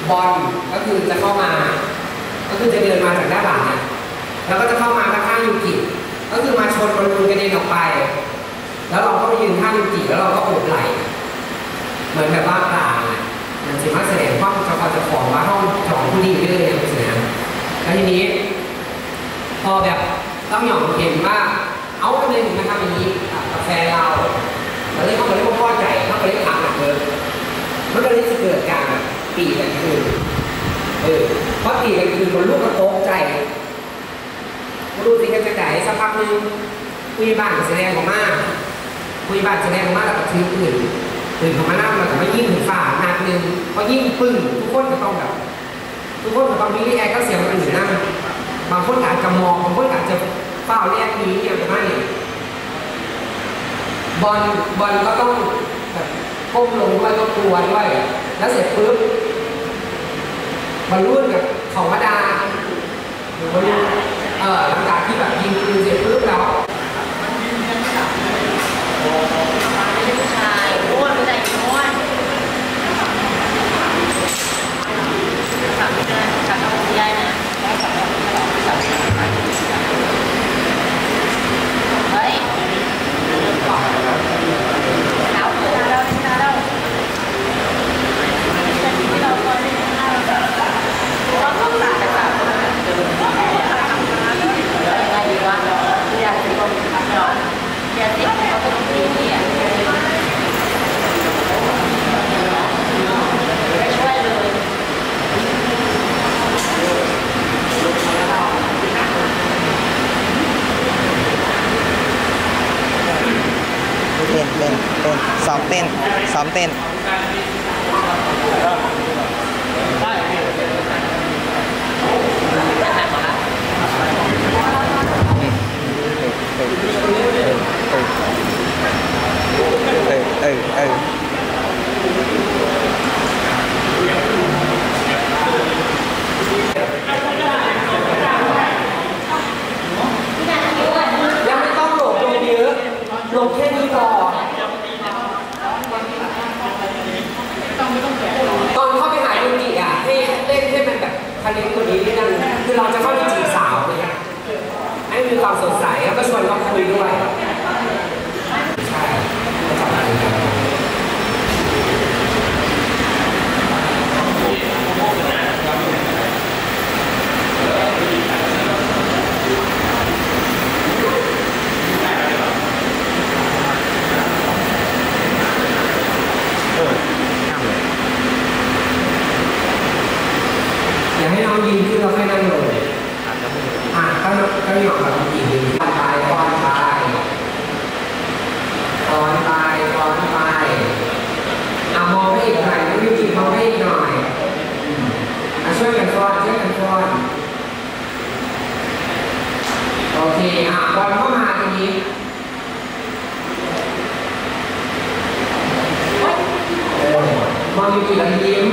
บอลก็คือจะเข้ามาก็คือจะเดินมาจากด้านหลังเนี่ยแล้วก็จะเข้ามาข้างๆยูกิก็คือมาชนบอลลูนกระเด็นออกไปแล้วเราก็ไปยืนข้างยูกิแล้วเราก็โอบไหล่เหมือนแบบว่าปลามันสามารถแสดงความเฉพาะเจ้าของว่าห้องของผู้ดีเรื่อยๆอย่างนี้นะแล้วทีนี้พอแบบต้องหยองเห็นว่าเอาทำไมถึงมาทำอย่างนี้กับแฟนเราแล้วเลยเขาก็เลยว่าพ่อใจเขาก็เลยถามหนักเลยมันก็เลยจะเกิดการตีกันคืนเพราะตีกันคืนคนลูกก็โต๊ะใจรู้สิกันจะไหนสักพักนึงคุยบ้านแสดงออกมาแล้วก็ถือปืนของมาหน้ามันก็ไม่ยิ่งถึงฝ่าหนักนึงพอยิ่งปึ้งทุกคนก็ต้องมีรีแอคก็เสียงมันอื่นนั่งบางคนอาจจะมองบางคนอาจจะเฝ้าแยกนี้อย่างไรบอลก็ต้องแบบก้มลงด้วยก็กลัวด้วยแล้วเสร็จปุ๊บบอลรุ่นกับเขามาดาหลังจากที่แบบยิงปืนเสร็จปุ๊บแล้วผู้ชายอ้วนผู้ชายอ้วนสั่งไม่ได้สั่งเอาไม่ได้นะเฮ้ยซ้อมเต้นยังไม่ต้องโหลดลงเยอะลงแค่นี้ก่อนตอนเข้าไปหายูกิอ่ะให้เล่นให้มันแบบคาเนตัวนี้นิดนึงคือเราจะเข้าไปจีบสาวเลยอ่ะให้มีความสดใสแล้วก็ชวนเขาคุยด้วยใช่ก็จับมือกันอยากให้น้องยืนขึ้นเราให้นั่งลงก็หยอกแบบยืนตอนไปมองให้อีกหน่อยต้องยืนมองให้อีกหน่อยช่วยกันฟ้อนโอเคบอลเข้ามาทีนี้มองยูกิกับยิ้ม